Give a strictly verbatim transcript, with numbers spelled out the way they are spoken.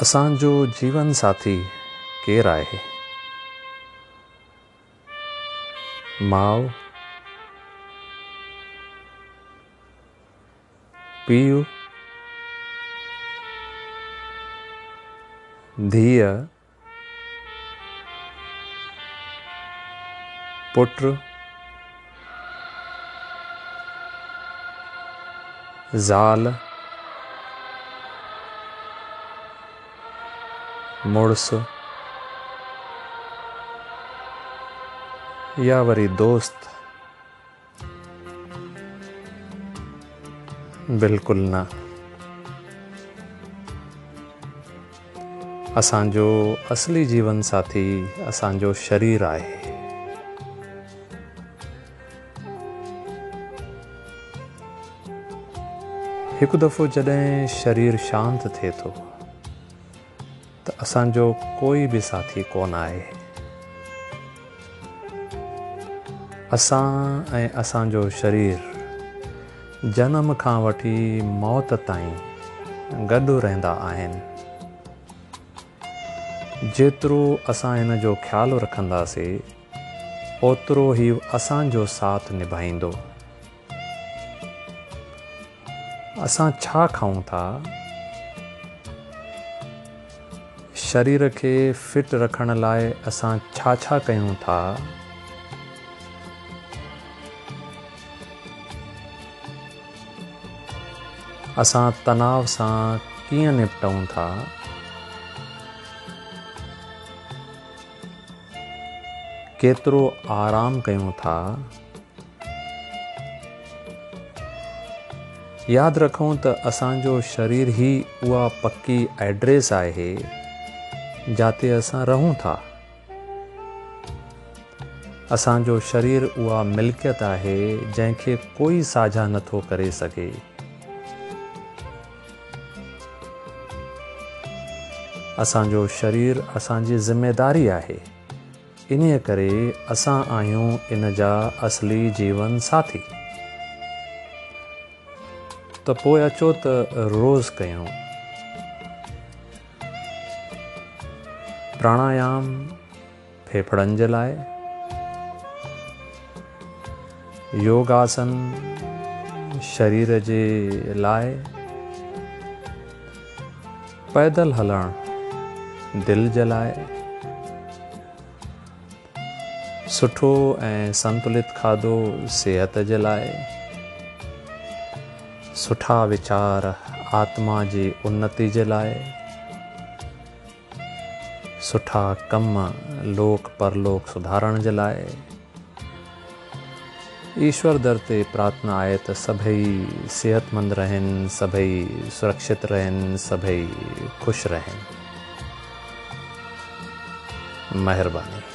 असांजो जीवन साथी केरु आहे? माउ, पीउ, धीअ, पुट, ज़ाल, मुड़स या वरी दोस्त? बिल्कुल न। असांजो असली जीवन साथी असांजो शरीर आहे। हिकु दफ़ो जॾहिं शरीर शांत थिए थो त असांजो कोई भी साथी कोन आहे। असां ऐं असांजो शरीर जनम खां वठी मौत ताईं गॾु रहंदा आहिनि। जेतिरो असां हिन जो ख़्यालु रखंदासीं ओतिरो ई असांजो साथ निभाईंदो। असां छा खाऊं था, शरीर खे फिट रखण लाइ असां छा छा कयूं था, असां तनाव सां कीअं निपटूं था, केतिरो आराम कयूं था, यादि रखूं त असांजो शरीर ई उहा पक्की एड्रेस आहे जाते असां रहूं था। असांजो शरीर उहा मिल्कियत आहे जंहिंखे कोई साझा नथो करे सघे। असांजो शरीर असांजी ज़िम्मेदारी आहे। इन्हीअ करे असां आहियूं इन जा असली जीवन साथी। त पोइ अचो त रोज़ कयूं। प्राणायाम फेफड़नि जे लाइ, योगासन शरीर जे लाइ, पैदल हलणु दिलि जे लाइ, सुठो ऐं संतुलित खाधो सिहत जे लाइ, सुठा वीचार आत्मा जी उन्नति जे लाइ, सुठा कम लोक परलोक सुधारण जे लाइ। ईश्वर दर ते प्रार्थना आहे त सभई सेहतमंद रहनि, सभई सुरक्षित रहनि, सभई ख़ुशि रहनि। महिरबानी।